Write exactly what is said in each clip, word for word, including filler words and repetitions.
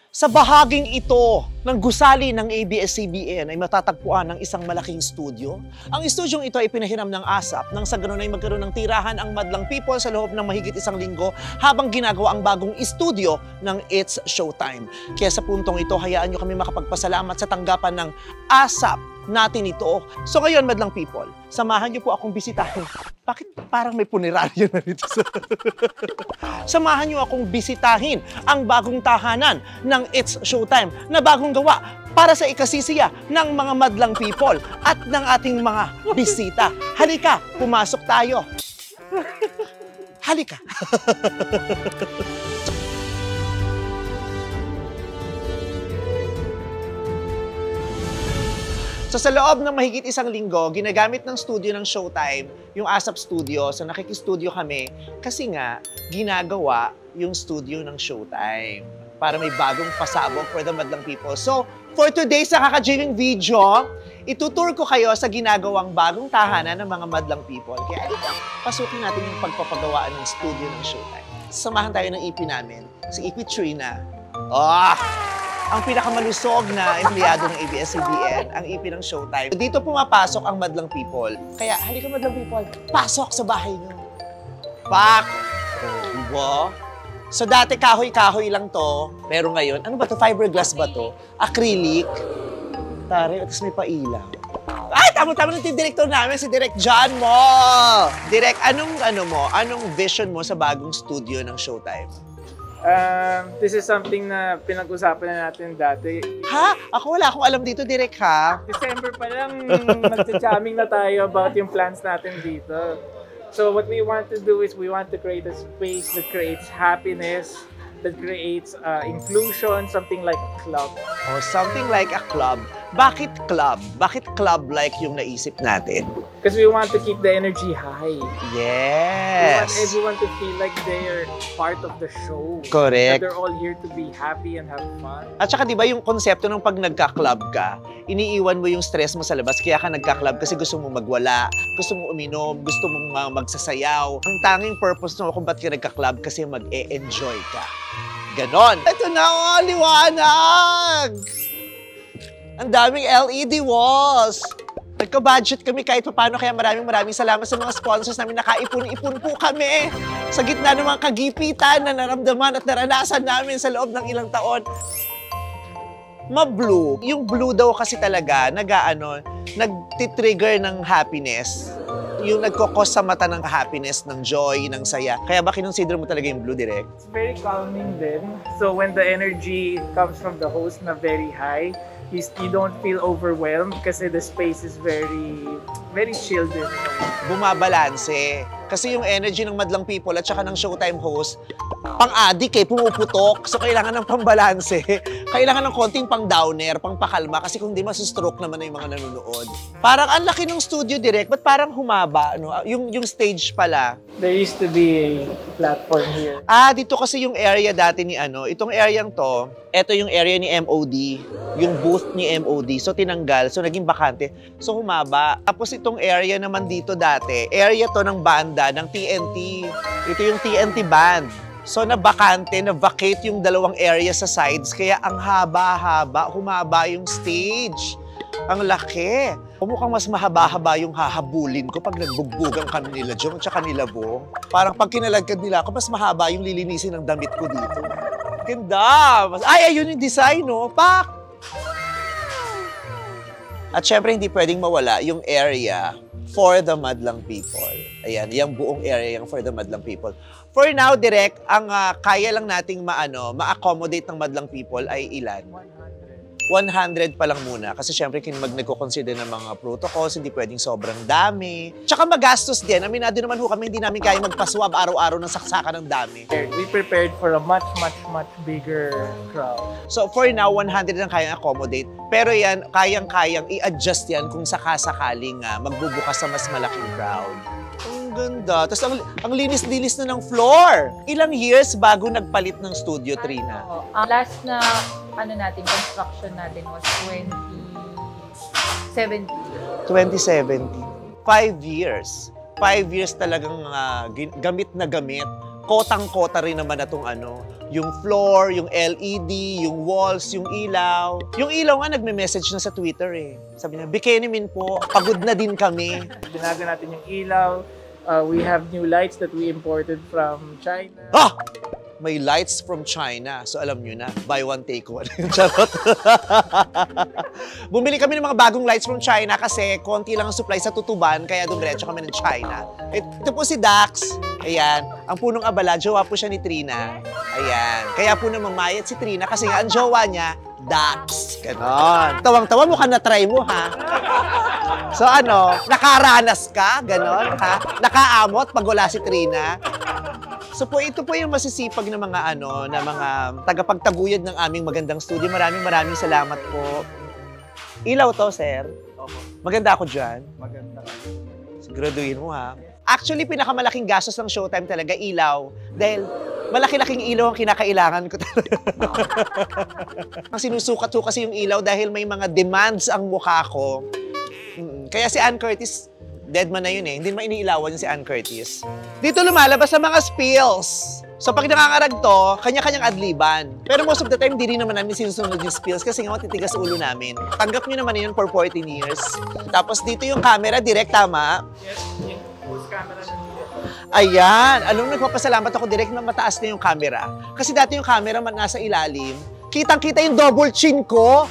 Sa bahaging ito ng gusali ng A B S C B N ay matatagpuan ng isang malaking studio. Ang studyong ito ay pinahiram ng ASAP nang sa ganun ay magkaroon ng tirahan ang madlang people sa loob ng mahigit isang linggo habang ginagawa ang bagong studio ng It's Showtime. Kaya sa puntong ito, hayaan nyo kami makapagpasalamat sa tanggapan ng ASAP natin ito. So ngayon, madlang people, samahan niyo po akong bisitahin. Bakit parang may puneraryo na dito? Samahan niyo akong bisitahin ang bagong tahanan ng It's Showtime na bagong gawa para sa ikasisiya ng mga madlang people at ng ating mga bisita. Halika, pumasok tayo. Halika. So sa loob ng mahigit isang linggo, ginagamit ng studio ng Showtime, yung ASAP Studio. So nakikistudio kami kasi nga ginagawa yung studio ng Showtime para may bagong pasabog for the madlang people. So for today's nakaka-jilling video, itutur ko kayo sa ginagawang bagong tahanan ng mga madlang people. Kaya alika, pasukin natin yung pagpapagawaan ng studio ng Showtime. Samahan tayo ng I P namin, si I P Trina. Oh! Ang pinakamalusog na empleyado ng A B S C B N, ang I P ng Showtime. Dito pumapasok ang madlang people. Kaya, halika madlang people, pasok sa bahay niyo. Pak! Diba? So dati kahoy-kahoy lang to, pero ngayon, ano ba to? Fiberglass ba to? Acrylic? Tari, at may pailaw. Ay, tamo-tamo ng team director namin, si Direk John mo! Direk, anong, ano mo, anong vision mo sa bagong studio ng Showtime? Um, this is something na pinag-usapan na natin dati. Ha? Ako wala akong alam dito, Direk, ha? December pa lang, nag-jamming na tayo about yung plans natin dito. So what we want to do is we want to create a space that creates happiness, that creates uh, inclusion, something like a club. Oh, something like a club. Bakit club? Bakit club-like yung naisip natin? Because we want to keep the energy high. Yes! We want everyone to feel like they're part of the show. Correct. That they're all here to be happy and have fun. At saka di ba yung konsepto ng pag nagka-club ka, iniiwan mo yung stress mo sa labas, kaya ka nagka-club kasi gusto mo magwala, gusto mo uminom, gusto mong uh, magsasayaw. Ang tanging purpose mo kung ba't ka nagka-club kasi mag-e-enjoy ka. Ganon. Ito na, oh, liwanag! Ang daming L E D walls. Nagka-budget kami kahit paano, kaya maraming maraming salamat sa mga sponsors namin. Nakaipon-ipon po kami sa gitna ng mga kagipitan na naramdaman at naranasan namin sa loob ng ilang taon. Ma-blue. Yung blue daw kasi talaga, nag-ano, nag-trigger ng happiness. Yung nagkokos sa mata ng happiness, ng joy, ng saya. Kaya ba kinonsider mo talaga yung blue, Direk? It's very calming din. So when the energy comes from the host na very high, you, you don't feel overwhelmed kasi the space is very, very chilled din. Bumabalanse. Kasi yung energy ng madlang people at saka ng Showtime host, pang-addict eh, pumuputok. So kailangan ng pambalanse. Kailangan ng konting pang-downer, pang-pakalma. Kasi kung di masustroke naman na yung mga nanonood. Parang ang laki ng studio, Direk. Ba't parang humaba? Ano? Yung, yung stage pala. There used to be a platform here. Ah, dito kasi yung area dati ni ano. Itong area to, ito yung area ni M O D. Yung booth ni M O D. So tinanggal. So naging bakante. So humaba. Tapos itong area naman dito dati, area to ng banda, ng T N T. Ito yung T N T band. So nabakante, na-vacate yung dalawang area sa sides. Kaya ang haba-haba, humaba yung stage. Ang laki. Mukhang mas mahaba-haba yung hahabulin ko pag nagbugbugan kami nila Jong at saka nila Bong. Parang pag kinalagkad nila ako, mas mahaba yung lilinisin ng damit ko dito. Ganda! Ay, ayun yung design, no? Pak! At syempre, hindi pwedeng mawala yung area for the madlang people. Ayan, yung buong area yung for the madlang people. For now, Direk, ang uh, kaya lang nating maano, ma-accommodate ng madlang people ay ilan? one hundred pa lang muna. Kasi syempre, mag nagko-consider ng mga protocols, hindi pwedeng sobrang dami. Tsaka magastos din. Aminado naman ho kami, hindi namin kaya magpaswab araw-araw ng saksakan ng dami. We prepared for a much, much, much bigger crowd. So for now, one hundred ang kayang accommodate. Pero yan, kayang-kayang i-adjust yan kung sakasakaling uh, magbubukas sa mas malaking crowd. Ang ganda. Tapos ang, ang linis-linis na ng floor. Ilang years bago nagpalit ng studio, Trina? Ano, ang last na ano natin, construction natin was twenty seventeen. twenty seventeen. Five years. Five years talagang uh, gamit na gamit. Kotang-kota rin naman na itong ano. yung floor, yung L E D, yung walls, yung ilaw. Yung ilaw nga nagme-message na sa Twitter eh. Sabi niya, Bikini Min po, pagod na din kami. Binago natin yung ilaw. Uh, we have new lights that we imported from China. Ah! May lights from China. So alam nyo na, buy one, take one. Charot. Bumili kami ng mga bagong lights from China kasi konti lang ang supply sa tutuban, kaya dumiretso kami ng China. Ito po si Dax. Ayan. Ang punong abala, jowa po siya ni Trina. Ayan. Kaya po namamayat si Trina kasi nga ang jowa niya, Dax. Ganon. Tawang-tawa mo ka na-try mo, ha? So ano, nakaranas ka? Ganon, ha? Nakaamot pag wala si Trina? So po, ito po yung masisipag na mga ano, na mga tagapagtaguyod ng aming magandang studio. Maraming maraming salamat po. Ilaw to, sir. Opo. Maganda ako dyan. Maganda ka. Siguraduhin mo, ha? Actually, pinakamalaking gastos ng Showtime talaga, ilaw. Dahil malaki-laking ilaw ang kinakailangan ko talaga. Ang sinusukat ko kasi yung ilaw dahil may mga demands ang mukha ko. Kaya si Ann Curtis, dead man na yun eh. Hindi naman iniilawan yun si Ann Curtis. Dito lumalabas sa mga spills. So pag nangangarag to, kanya-kanyang adliban. Pero most of the time, di rin naman namin sinusunod yung spills kasi nga matitigas ulo namin. Tanggap nyo naman yun for fourteen years. Tapos dito yung camera, direct, tama? Yes, yung post camera na dito. Ayan. Alam mo, nagpapasalamat ako direct na mataas na yung camera. Kasi dati yung camera man nasa ilalim, kitang-kita yung double chin ko.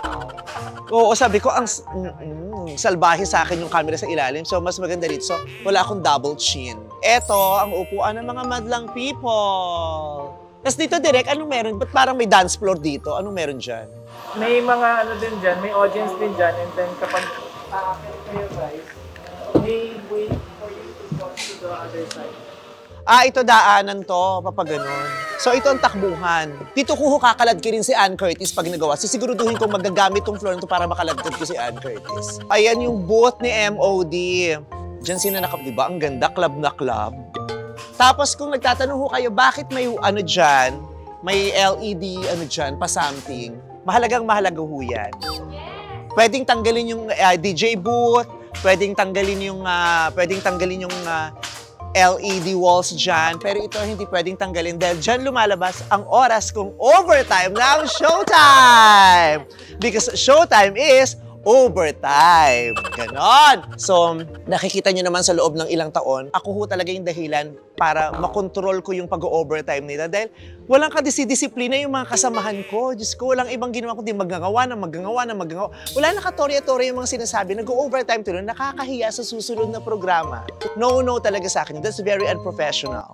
Oo, sabi ko, ang mm, mm, salbahe sa akin yung camera sa ilalim. So, mas maganda dito. So, wala akong double chin. Eto, ang upuan ng mga madlang people. Tapos dito, direct, anong meron? Ba't parang may dance floor dito? Anong meron dyan? May mga ano din dyan, may audience din dyan. And then kapag aakit kayo guys, may wait for you to go to the other side. Ah, ito daanan to, papaganon. So ito ang takbuhan. Dito ko kakalad ki rin si Ann Curtis pag nagawa. Sisiguraduhin kong magagamit tong floor nito para makaladkad ko si Ann Curtis. Ayan yung booth ni M O D. Diyan sinanakap, di ba? Ang ganda, club na club. Tapos kung nagtatanong ho kayo, bakit may ano dyan, may L E D ano dyan, pa something, mahalagang mahalaga ho yan. Pwedeng tanggalin yung uh, D J booth, pwedeng tanggalin yung, uh, pwedeng tanggalin yung uh, L E D walls dyan, pero ito hindi pwedeng tanggalin dahil dyan lumalabas ang oras kung overtime ng Showtime! Because Showtime is overtime. Ganon. So, nakikita nyo naman sa loob ng ilang taon, ako ho talaga yung dahilan para makontrol ko yung pag-overtime nila dahil walang kadisi-disiplina yung mga kasamahan ko. Diyos ko, walang ibang ginawa kundi maggagawa na, maggagawa na, maggagawa. Wala nakatorya-torya yung mga sinasabi. Nag-overtime tuloy, nakakahiya sa susunod na programa. No-no talaga sa akin. That's very unprofessional.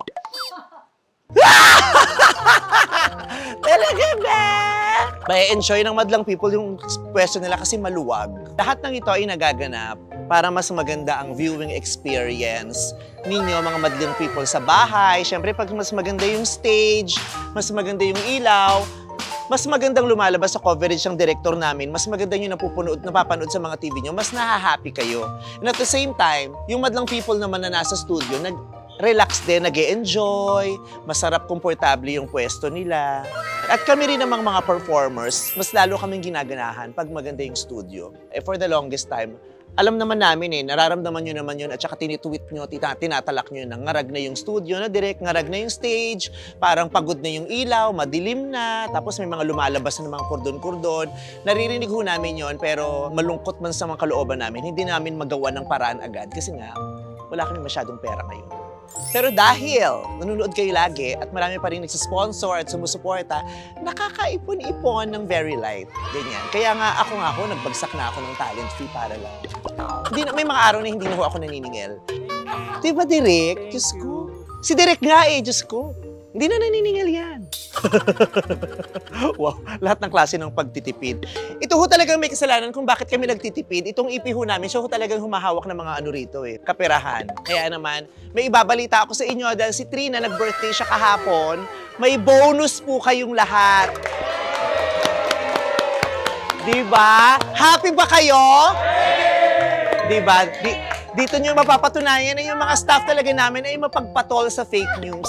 Talaga ba? May enjoy ng madlang people yung pwesto nila kasi maluwag. Lahat ng ito ay nagaganap para mas maganda ang viewing experience ninyo, mga madlang people sa bahay. Siyempre, pag mas maganda yung stage, mas maganda yung ilaw, mas magandang lumalabas sa coverage ng director namin, mas maganda yung napupunood, napapanood sa mga T V nyo, mas nahahappy kayo. And at the same time, yung madlang people naman na nasa studio, nag relax din, nag-e-enjoy, masarap, komportable yung pwesto nila. At kami rin namang mga performers, mas lalo kaming ginaganahan pag maganda yung studio. Eh, for the longest time, alam naman namin eh, nararamdaman nyo naman yun at saka tinitweet nyo, tinatalak nyo na ngarag na yung studio na direct, ngarag na yung stage, parang pagod na yung ilaw, madilim na, tapos may mga lumalabas na mga kordon-kordon. Naririnig ho namin yon pero malungkot man sa mga kalooban namin, hindi namin magawa ng paraan agad kasi nga, wala kami masyadong pera ngayon. Pero dahil nanonood kayo lagi at marami pa rin nagsisponsor at sumusuporta, nakakaipon-ipon ng very light. Ganyan. Kaya nga ako nga ako, nagbagsak na ako ng talent fee para lang. Hindi na, may mga araw na hindi na ako naniningil. Di ba, Direk? Diyos ko. Si Direk nga eh, Diyos ko. Hindi na naniningil yan. Wow, lahat ng klase ng pagtitipid. Ito ho talagang may kasalanan kung bakit kami nagtitipid. Itong ipi ho namin, siya ho talagang humahawak ng mga ano rito eh, kaperahan. Kaya naman, may ibabalita ako sa inyo dahil si Trina, nag-birthday siya kahapon, may bonus po kayong lahat. Diba? Happy ba kayo? Diba? Di Dito nyo mapapatunayan na yung mga staff talaga namin ay mapagpatol sa fake news.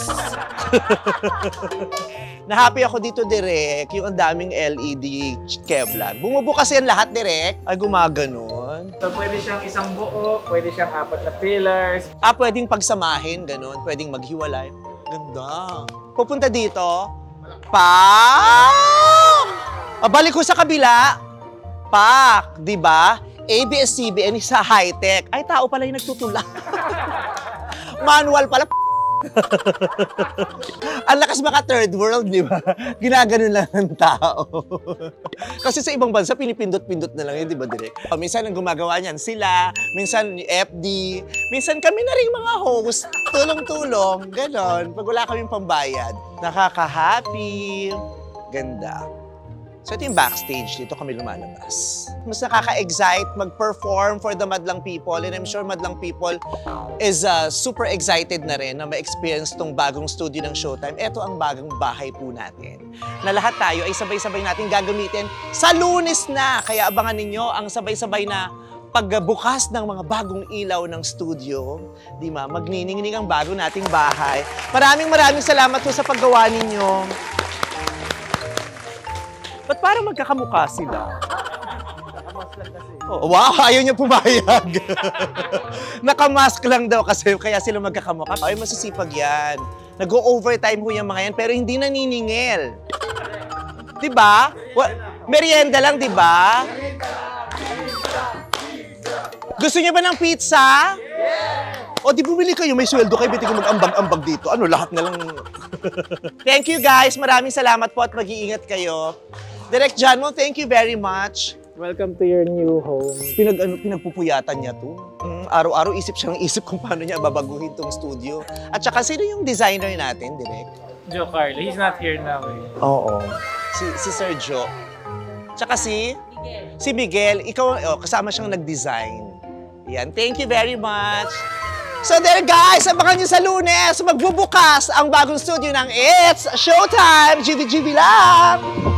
Na-happy ako dito, Direk, yung ang daming L E D Kevlar. Bumubukas yan lahat, Direk. Ay, gumaganon. So, pwede siyang isang buo, pwede siyang apat na pillars. Ah, pwedeng pagsamahin, ganon. Pwedeng maghiwalay. Ganda. Pupunta dito, Pak! Ah, balik ko sa kabila. Pak, di ba? A B S C B N sa high-tech. Ay, tao pala yung nagtutula. Manual pala. Ang lakas maka third world, di ba? Ginaganon lang ng tao. Kasi sa ibang bansa, pinipindot-pindot na lang yun, di ba, direct? O, minsan ang gumagawa niyan sila, minsan F D, minsan kami na rin mga host, tulong-tulong, ganon. Pag wala kaming pambayad, nakaka-happy, ganda. So ito yung backstage, dito kami lumalabas. Mas nakaka-excite mag-perform for the Madlang people, and I'm sure Madlang people is uh, super excited na rin na ma-experience tong bagong studio ng Showtime. Ito ang bagong bahay po natin, na lahat tayo ay sabay-sabay natin gagamitin sa Lunes na. Kaya abangan ninyo ang sabay-sabay na pagbukas ng mga bagong ilaw ng studio. Di ma, magniningning ang bago nating bahay. Maraming maraming salamat po sa paggawa ninyo. Ba't parang magkakamukha sila? Oh, wow, ayaw niya pumayag. Nakamask lang daw kasi kaya sila magkakamukha. Ay, masasipag yan. Nag-o-overtime ho yung mga yan pero hindi naniningil. Diba? Well, merienda lang, diba? Gusto niyo ba ng pizza? O, di bumili kayo, may sweldo kayo, biti ko mag-ambag-ambag dito. Ano, lahat na lang. Thank you guys, maraming salamat po at mag-iingat kayo. Direk Janmo, thank you very much. Welcome to your new home. Pinag, ano, pinagpupuyatan niya to. Mm, araw-araw isip siyang isip kung paano niya babaguhin tong studio. At saka, sino yung designer natin, Direk? Joe Carlo, he's not here now eh. Oo. Si, si Sir Joe. Tsaka si? Miguel. Si Miguel. Ikaw, oh, kasama siyang nag-design. Yan, thank you very much. So there guys, abangan nyo sa Lunes, magbubukas ang bagong studio ng It's Showtime! G V G V lang!